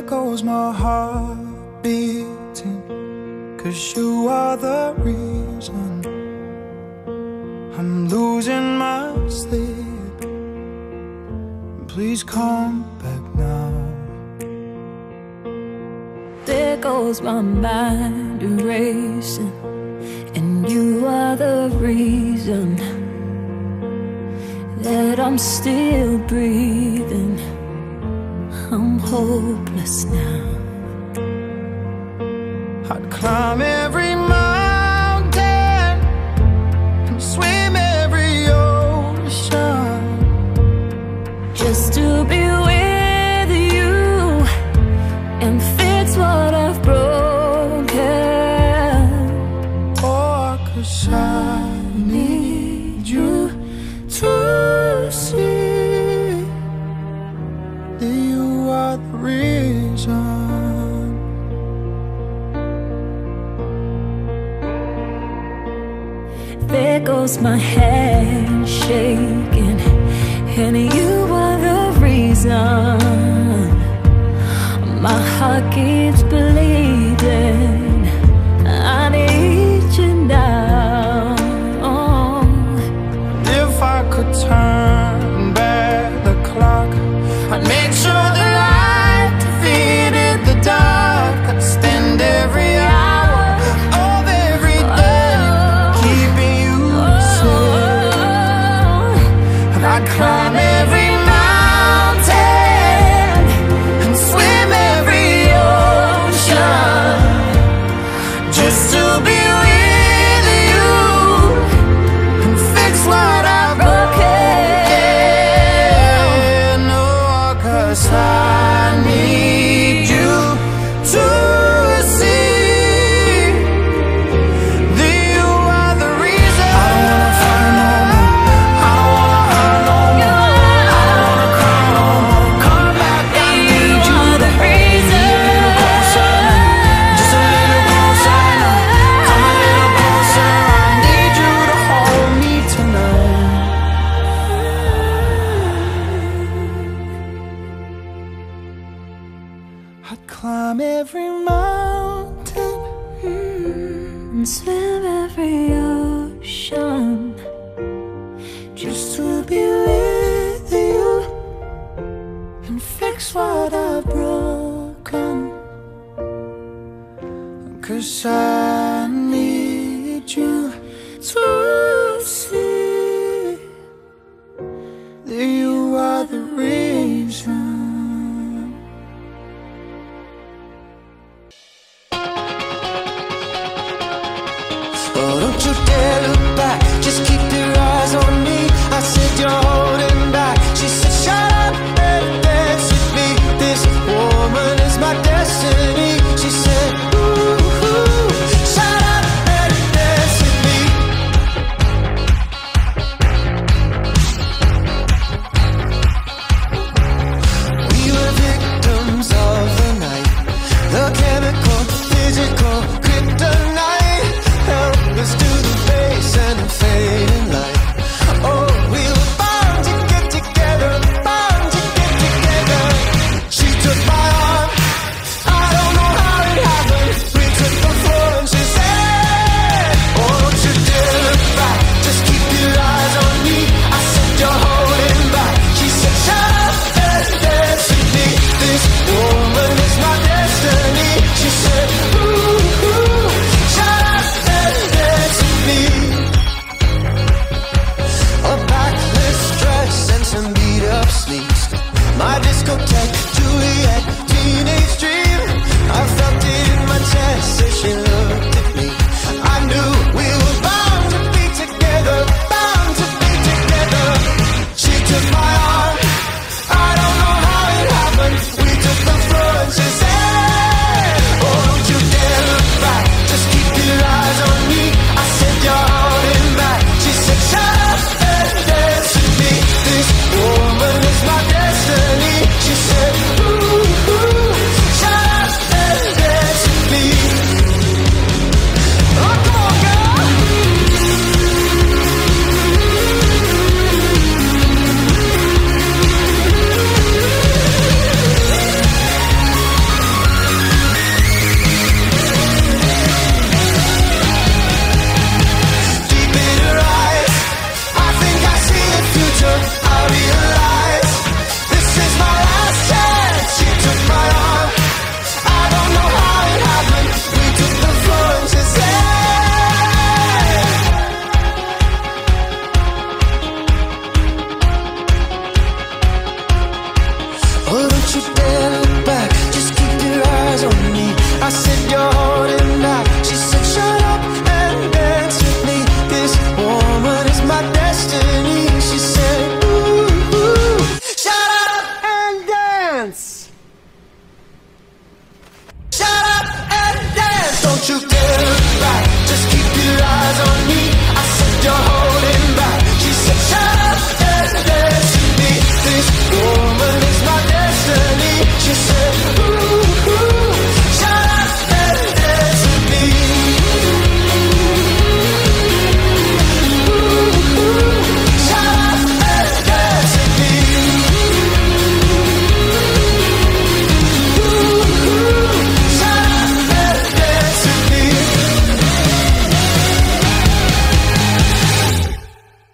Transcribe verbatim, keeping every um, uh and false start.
goes my heart beating, 'cause you are the reason I'm losing my sleep. Please come back now. There goes my mind erasing, and you are the reason that I'm still breathing. I'm hopeless now. I'd climb every mountain and swim every ocean just to be with you and fix what I've broken. Oh, 'cause I need you to see that you are the reason. There goes my hand shaking, and you are the reason my heart keeps bleeding. I need you now. If I could turn back the clock, I'd make sure the light defeated the dark. I'd spend every hour of every day keeping you safe, and I'd climb